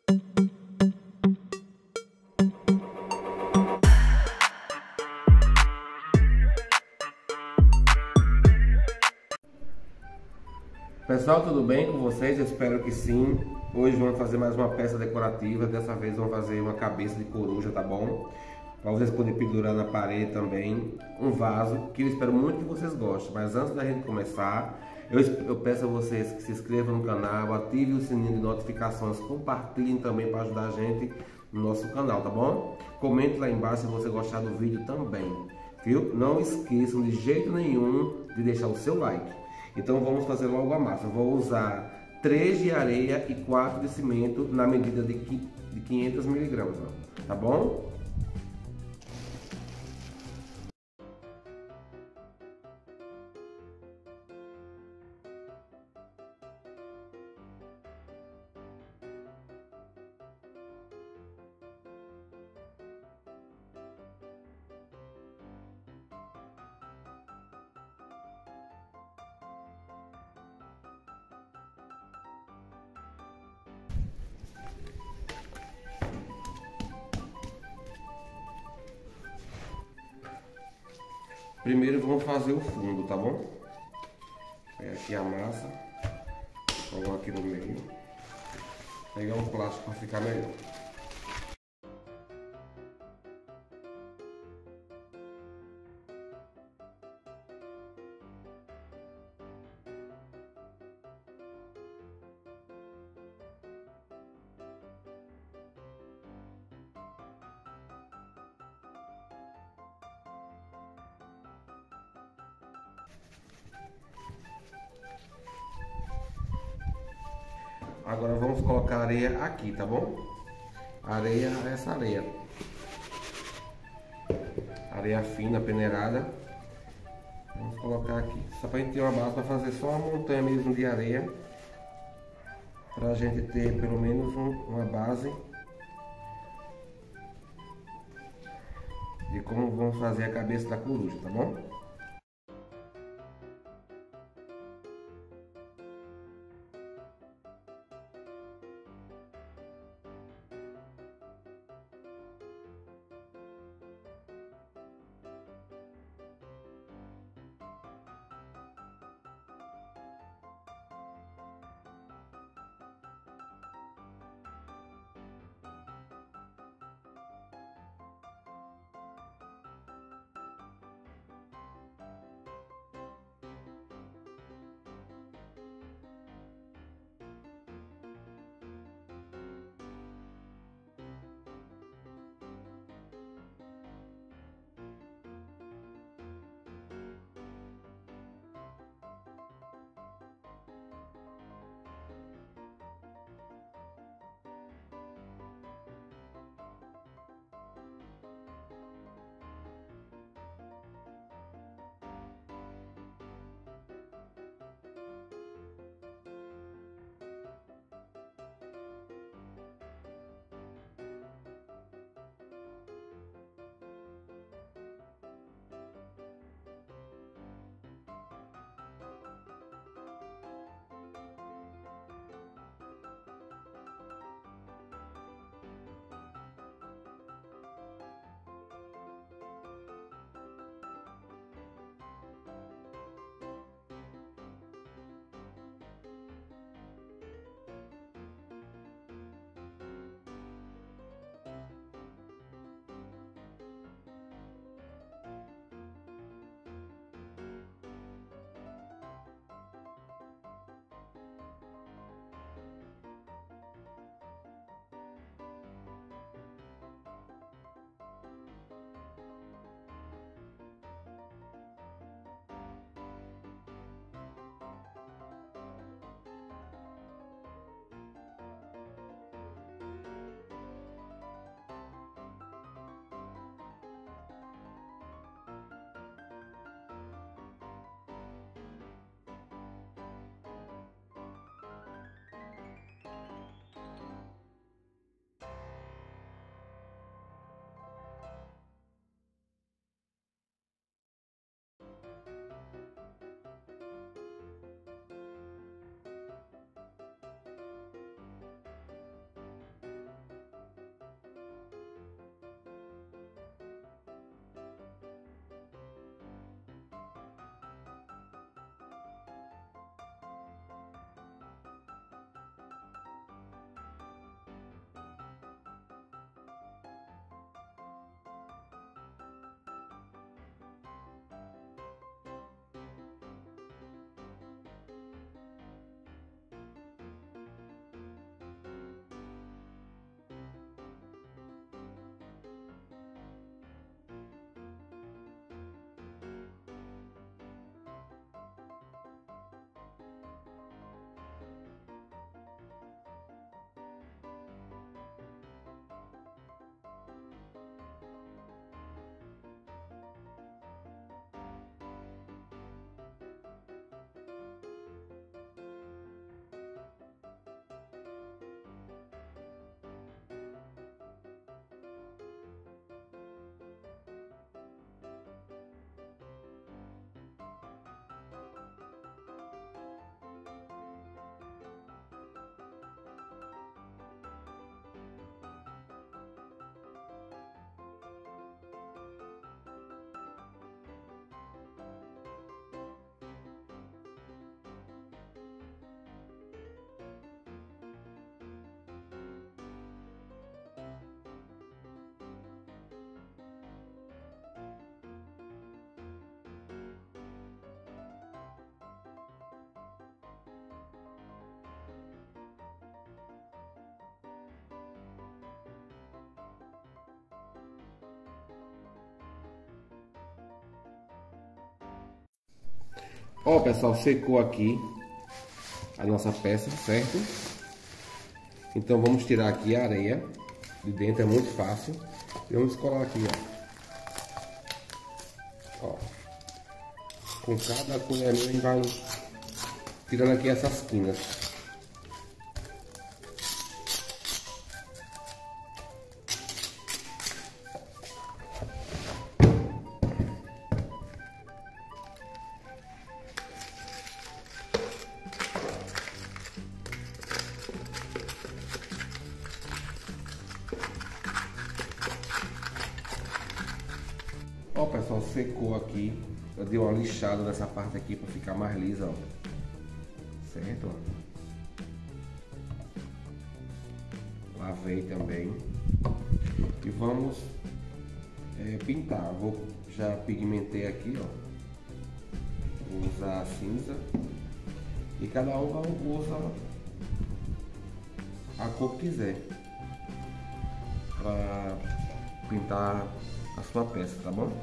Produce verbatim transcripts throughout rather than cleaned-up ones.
Pessoal, tudo bem com vocês? Eu espero que sim. Hoje vamos fazer mais uma peça decorativa. Dessa vez vamos fazer uma cabeça de coruja, tá bom? Para vocês poderem pendurar na parede também. Um vaso, que eu espero muito que vocês gostem. Mas antes da gente começar, eu, eu peço a vocês que se inscrevam no canal, ativem o sininho de notificações, compartilhem também para ajudar a gente no nosso canal, tá bom? Comente lá embaixo se você gostar do vídeo também, viu? Não esqueçam de jeito nenhum de deixar o seu like. Então vamos fazer logo a massa. Eu vou usar três de areia e quatro de cimento na medida de quinhentos miligramas, tá bom? Primeiro vamos fazer o fundo, tá bom? Pega aqui a massa, coloca aqui no meio, pegar um plástico para ficar melhor. Agora vamos colocar areia aqui, tá bom? Areia, essa areia. Areia fina, peneirada. Vamos colocar aqui. Só pra gente ter uma base para fazer só uma montanha mesmo de areia. Pra gente ter pelo menos um, uma base de como vamos fazer a cabeça da coruja, tá bom? Ó, pessoal, secou aqui a nossa peça, certo? Então vamos tirar aqui a areia de dentro, é muito fácil. E vamos colar aqui, ó. Ó. Com cada colherinha a gente vai tirando aqui essas quinas. Ó, pessoal, secou aqui. Eu dei uma lixada nessa parte aqui para ficar mais lisa, ó. Certo? Ó. Lavei também. E vamos é, pintar. Vou já pigmentei aqui, ó. Vou usar a cinza. E cada um usa a cor que quiser para pintar a sua peça, tá bom?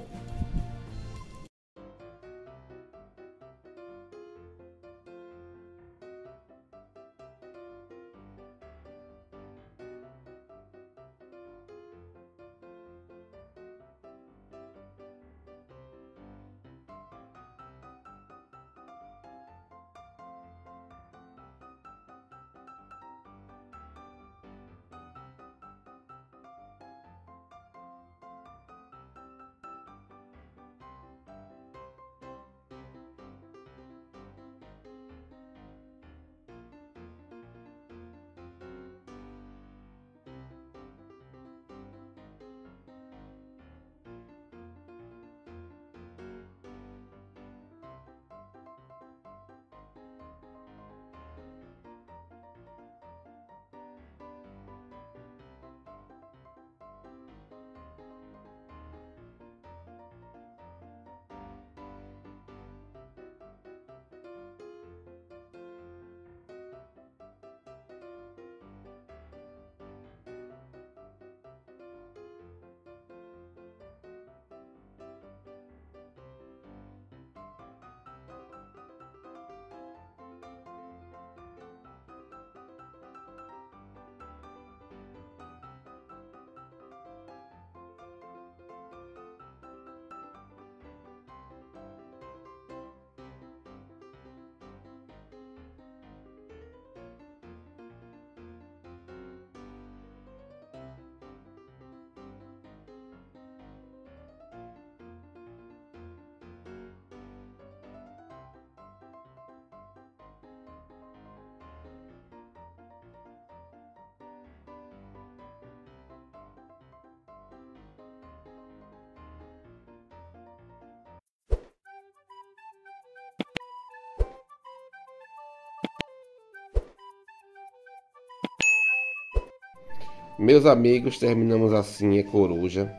Meus amigos, terminamos assim a coruja.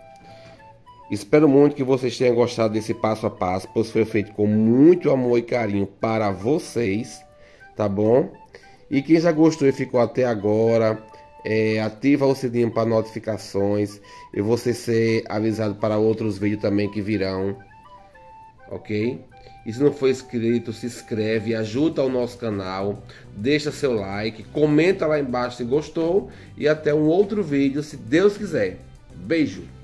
Espero muito que vocês tenham gostado desse passo a passo, pois foi feito com muito amor e carinho para vocês, tá bom? E quem já gostou e ficou até agora, é, ativa o sininho para notificações e você ser avisado para outros vídeos também que virão, ok? E se não for inscrito, se inscreve, ajuda o nosso canal, deixa seu like, comenta lá embaixo se gostou e até um outro vídeo, se Deus quiser. Beijo!